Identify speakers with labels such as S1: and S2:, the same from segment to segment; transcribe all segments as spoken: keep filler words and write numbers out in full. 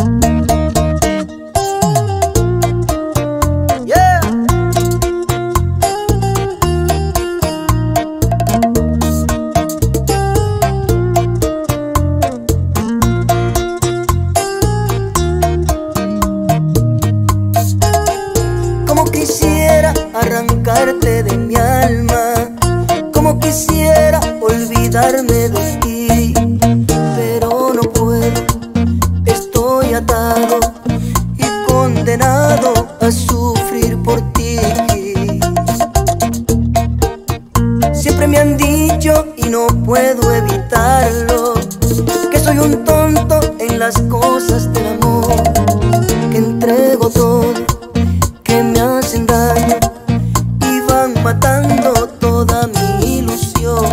S1: Arrancarte de mi alma, como quisiera olvidarme de ti, pero no puedo, estoy atado y condenado a sufrir por ti. Siempre me han dicho y no puedo evitarlo, que soy un tonto en las cosas del amor, que entrego todo, que me hacen daño, matando toda mi ilusión.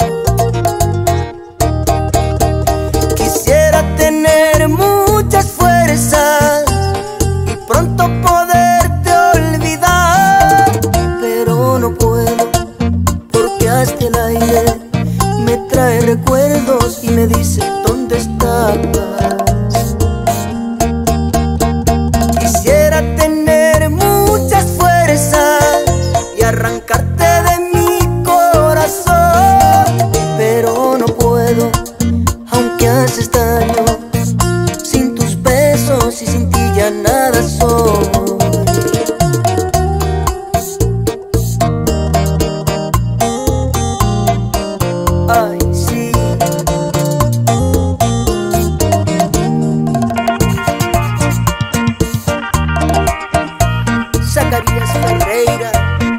S1: Quisiera tener muchas fuerzas y pronto poderte olvidar, pero no puedo, porque hasta el aire me trae recuerdos y me dice ¿dónde estabas? Quisiera tener muchas fuerzas y arrancarte de mi corazón, pero no puedo, aunque haces daño. Sin tus besos y sin ti ya nada soy. Ay, sí. Zacarías Ferreira.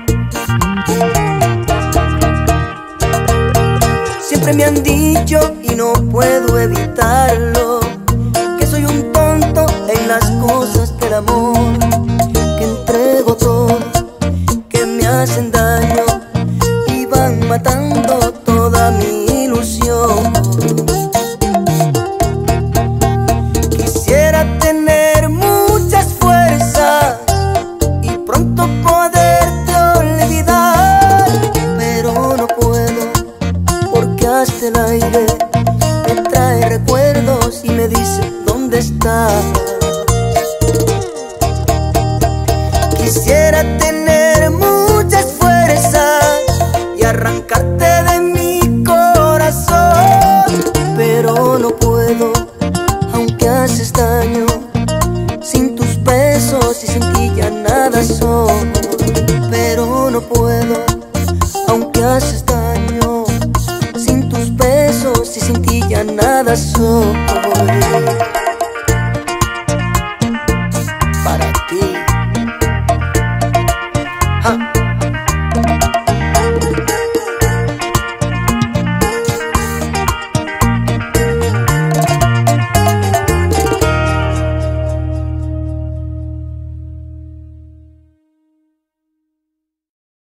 S1: Siempre me han dicho y no puedo evitarlo, que soy un tonto en las cosas del amor, que entrego todo, que me hacen daño y van matando toda mi ilusión. Quisiera tener muchas fuerzas y pronto poderte olvidar, pero no puedo, porque hasta el aire me trae recuerdos y me dice ¿dónde estás?